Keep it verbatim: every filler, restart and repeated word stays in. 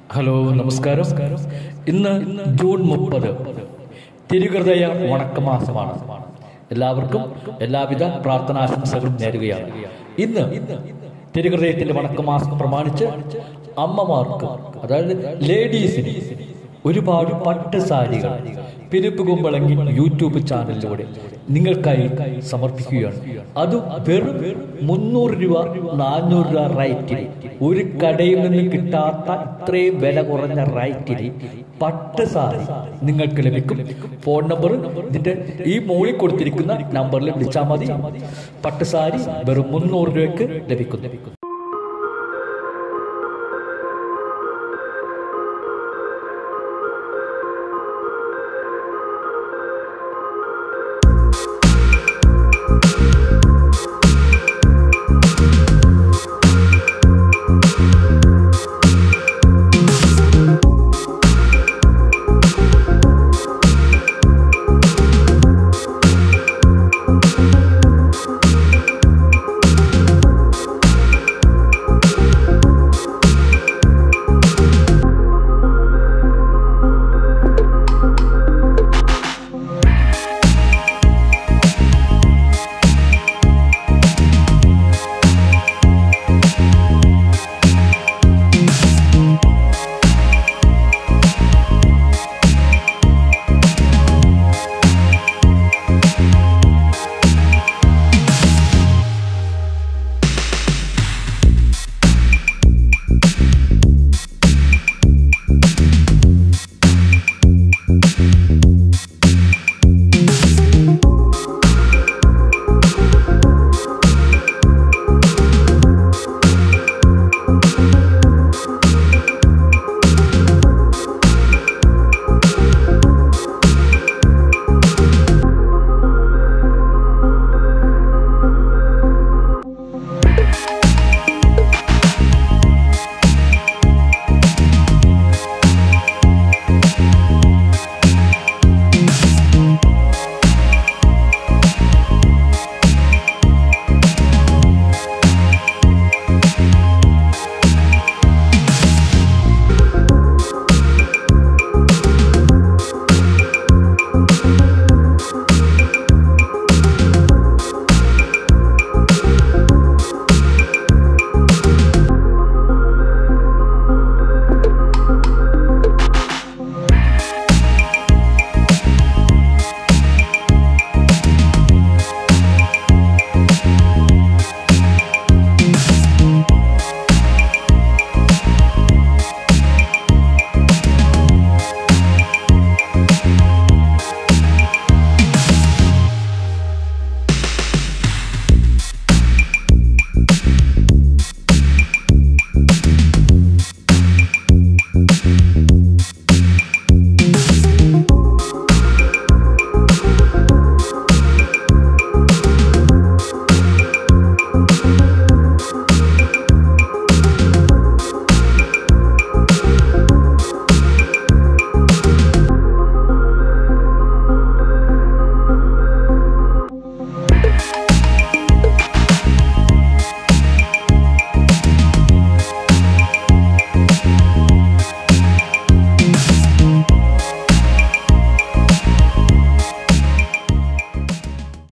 Hello, നമസ്കാരം. ഇന്ന് June മുപ്പത് തിരുഹൃദയ വണക്കമാസമാണ്. എല്ലാവർക്കും എല്ലാവിധ പ്രാർത്ഥനാശംസകളും നേരുകയാണ്. ഇന്ന് തിരുഹൃദയത്തിന്റെ വണക്കമാസം പ്രമാണിച്ച് അമ്മമാർക്ക്, അതായത് ലേഡീസിന് ഒരുപാട് പട്ട് സാരികൾ പിരിപ്പ് കുമ്പളങ്ങി യൂട്യൂബ് ചാനലിലൂടെ നിങ്ങൾക്കായി സമർപ്പിക്കുകയാണ്. അതും വെറും മുന്നൂറ് രൂപ നാനൂറ് രൂപ റേറ്റിൽ, ഒരു കടയിൽ നിന്ന് കിട്ടാത്ത ഇത്രയും വില കുറഞ്ഞ റേറ്റിൽ പട്ട് സാരി നിങ്ങൾക്ക് ലഭിക്കും. ഫോൺ നമ്പർ ഇതിന്റെ ഈ മുകളിൽ കൊടുത്തിരിക്കുന്ന നമ്പറിൽ വിളിച്ചാൽ മതി. പട്ട് സാരി വെറും മുന്നൂറ് രൂപയ്ക്ക് ലഭിക്കുന്നു.